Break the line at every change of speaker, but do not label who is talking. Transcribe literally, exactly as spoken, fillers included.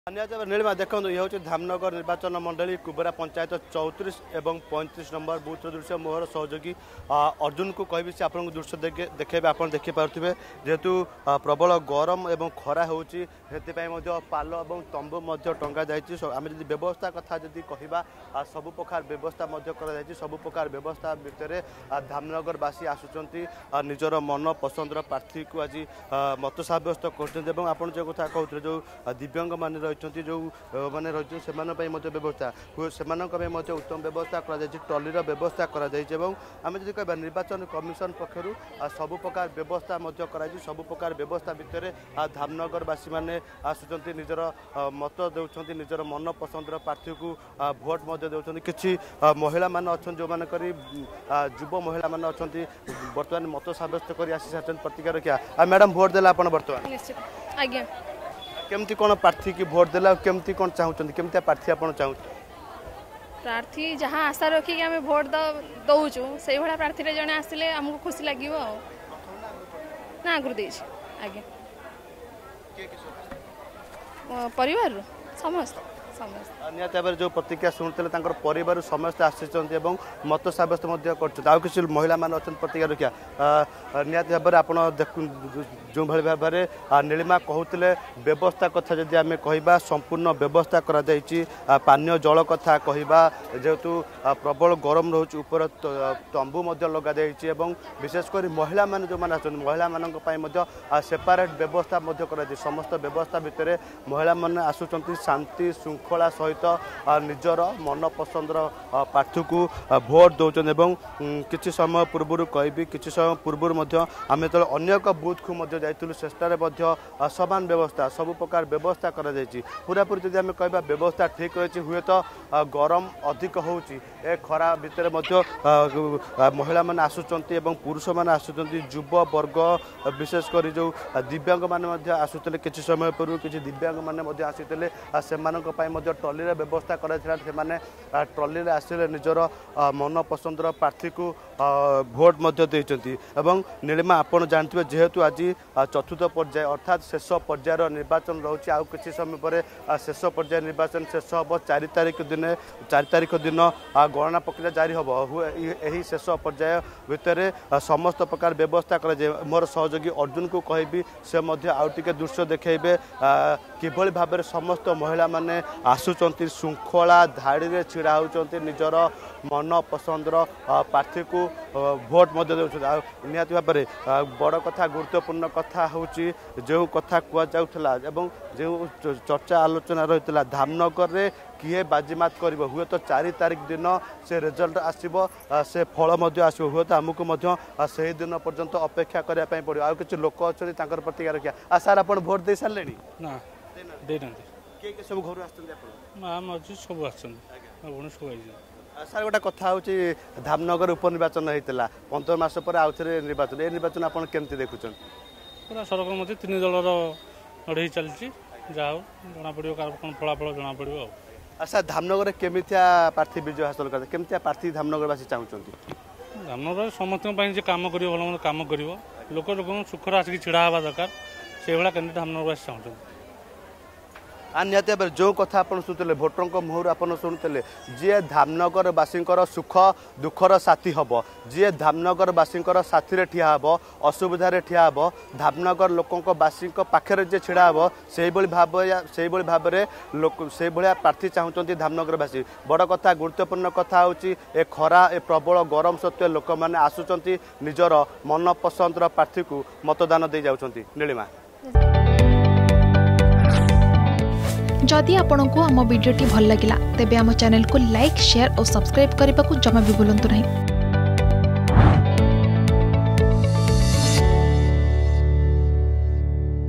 नीलिमा देखो ये हूँ धामनगर निर्वाचन मंडली कुबेरा पंचायत चौतीस एवं पैंतीस नंबर बूथ दृश्य मोहर सहयोगी अर्जुन को कहि से आपन दृश्य देखे आप देखिपे जेहेतु प्रबल गरम एवं खरा होती पाल और तंबू टंगा आम जी व्यवस्था कथा जदि कहवा सबु प्रकार व्यवस्था सबु प्रकार व्यवस्था भितर धामनगरवासी आसुंच निजर मन पसंद प्रार्थी को आज मत सब्यस्त कर जो कथा कहते जो दिव्यांग मान रही जो मैंने रही से व्यवस्था से उत्तम व्यवस्था ट्रॉलीर व्यवस्था आम जी कह निर्वाचन कमिशन पक्षर सबु प्रकार व्यवस्था सबु प्रकार व्यवस्था भितर धामनगरवासी मैंने आसुंच निजर मत दे निजर मन पसंद प्रार्थी को भोट दे कि महिला मान अच्छा जो मैंने युव महिला मान अच्छा बर्तमान मत सब्यस्त कर आसी सारी प्रतिक्रिया रखा मैडम भोट देला बर्तमान
आज्ञा
केमती कौन प्रार्थी की भोट देला केमती कौन चाहते केमती प्रार्थी आप चाहते
प्रार्थी जहाँ आशा रखिक आम भोट दौचु से भाया प्रार्थी जड़े आसिले आमको खुशी लगे ना आगु दे आज्ञा परिवार समस्त
निहत भाव जो प्रतिक्रिया शुणुते परिवार समस्त आसी मत सब्यस्त कर महिला मान अच्छा प्रतिक्रिया रखा निहत भाव आप जो भाई भाव में नीलिमा कहते व्यवस्था कथा जदि आम कह संपूर्ण व्यवस्था कर पानीय जल कथा कहवा जेहेतु प्रबल गरम रोच ऊपर तंबू लगा विशेषकर महिला मान जो मैंने आसुँच महिला मान सेपारेट व्यवस्था कर समस्त व्यवस्था भितर महिला मान आसुँच शांति श्रृंखला सहित निजर मन पसंद प्रार्थी को भोट दौरान किसी समय पूर्व कहि किसी समय पूर्व आम जो अन्य एक बूथ को जाइलु चेष्टार समान व्यवस्था सबु प्रकार व्यवस्था कर पूरापूरी जब आम कह व्यवस्था ठीक रही हुए तो गरम अधिक होची ए खरा भितर महिला मैंने आसुंच पुरुष मैंने आसुंच युव वर्ग विशेषकर जो दिव्यांग मैंने आसुले किसी समय पूर्व किसी दिव्यांग मैंने आसीते से ट्रॉली व्यवस्था कर ट्रॉली आसिले निजर मन पसंद प्रार्थी को भोट देते नीलिमा आपड़ जानते जेहेतु आज चतुर्थ पर्याय अर्थात शेष पर्यायर निर्वाचन रोचे आउ किसी समय पर शेष पर्याय निर्वाचन शेष हम चार तारिख दिन चार तारिख दिन गणना प्रक्रिया जारी हम यही शेष पर्याय भितर समस्त प्रकार व्यवस्था कर मोर सहयोगी अर्जुन को कहबी से आउ टिके दृश्य देखेबे किभली भाव में समस्त महिला माने आसुंच श्रृंखला धाड़ी छिड़ा होती निजर मन पसंद प्रार्थी को भोट निहत भाव में बड़ कथा गुरुत्वपूर्ण कथा हूँ जो कथा कहला जो चर्चा आलोचना रही धामनगर में किए बाजीमात कर हुए तो चार तारिख दिन से रिजल्ट आसो से फल आसो हुए तो आमको से दिन पर्यंत अपेक्षा करने पड़ो आ कि लोक अच्छा प्रतिक्रिया रखा सार आप भोट दे सारे
ना
सब घर
सब
सार गोटे कथा हूँ धामनगर उपनिर्वाचन होता पंद्रह मास पर आउ थे निर्वाचन ए निर्वाचन आप केमती देखुं
पूरा सरकार मध्य तीन दलर लड़े चलती जाओ जना पड़ो कौन फलाफल जना पड़ो
अच्छा धामनगर केमितिया प्रार्थी विजय हासिल करते केमितिया प्रार्थी धामनगरवासी चाहते
धामनगर समस्त कम कर भल कम कर लोक लोक सुखर आसिक छिड़ा हवा दरकार से भाया कैंडिडेट धामनगरवासी चाहते
आ निहत भाव जो कथा आप शुणुते भोटर मुहर आप शुणुते जी धामनगरवासी सुख दुखर साथी हम जी धामनगरवासी साथी ठिया हम असुविधा ठिया हम धामनगर लोकवासी पाखे जी छिड़ा हम से भाव से भाव में लोक से भाया प्रार्थी चाहते धामनगरवासी बड़ कथा गुरुत्वपूर्ण कथा हूँ ए खरा ए प्रबल गरम सत्वे लोक मैंने आसुंच निजर मन पसंद प्रार्थी को मतदान दे जाउछंती नीलिमा
जदि आपंक आम भिडी भल लगा तेब आम चैनल को लाइक शेयर और सब्सक्राइब करने को जमा भी भूलु नहीं।